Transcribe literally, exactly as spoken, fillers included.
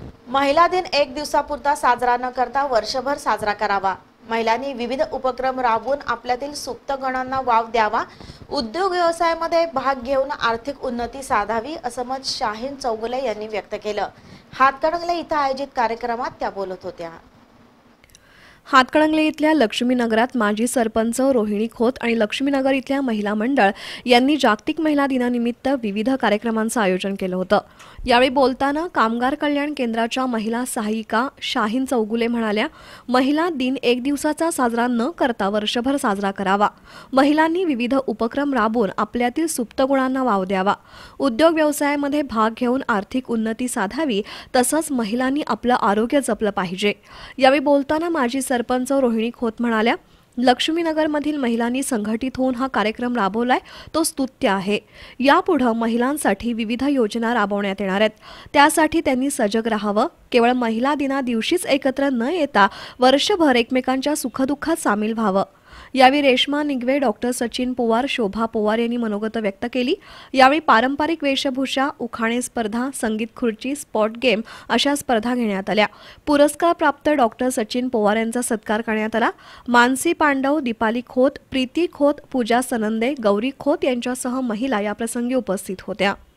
महिला दिन एक दिवसापुरता साजरा न करता वर्षभर साजरा करावा। महिलांनी विविध उपक्रम राबवून आपल्यातील सुप्त गणांना वाव द्यावा। उद्योग व्यवसायामध्ये भाग घेऊन आर्थिक उन्नती साधावी असं मत शाहीन चौगुले यांनी व्यक्त केलं। हातकणंगले इथं आयोजित कार्यक्रमात त्या बोलत होत्या। हातकणंगले इथल्या लक्ष्मीनगरात माजी सरपंच रोहिणी खोत आणि लक्ष्मीनगर इथल्या महिला मंडळ यांनी जागतिक महिला दिनानिमित्त विविध कार्यक्रमांचं आयोजन केलं होतं। यावेळी बोलताना कामगार कल्याण केंद्राच्या महिला सहायिका शाहीन चौगुले म्हणाल्या, महिला दिन एक दिवसाचा साजरा न करता वर्षभर साजरा करावा। महिलांनी विविध उपक्रम राबवून आपल्यातील सुप्त गुणांना वाव द्यावा। उद्योग व्यवसायामध्ये भाग घेऊन आर्थिक उन्नती साधावी, तसंच महिलांनी आपलं आरोग्य जपलं पाहिजे। यावेळी बोलताना माजी सरपंच रोहिणी खोत म्हणाल्या, लक्ष्मीनगरमधील महिलांनी संघटित होऊन हा कार्यक्रम राबवलाय तो स्तुत्य आहे। यापुढे महिलांसाठी विविध योजना राबवण्यात येणार आहेत, त्यासाठी त्यांनी सजग राहावं। केवळ महिला दिना दिवशीच एकत्र न येता वर्षभर एकमेकांच्या सुखदुःखात सामील व्हावं। यावेळी रेश्मा निगवे, डॉक्टर सचिन पवार, शोभा पवार यांनी मनोगत व्यक्त केली। यावेळी पारंपरिक वेशभूषा, उखाणे स्पर्धा, संगीत खुर्ची, स्पॉट गेम अशा स्पर्धा घेण्यात आल्या। पुरस्कार प्राप्त डॉक्टर सचिन पवार यांचा सत्कार करण्यात आला। मानसी पांडव, दीपाली खोत, प्रीती खोत, पूजा सनंदे, गौरी खोत यांच्यासह महिला या प्रसंगी उपस्थित होत्या।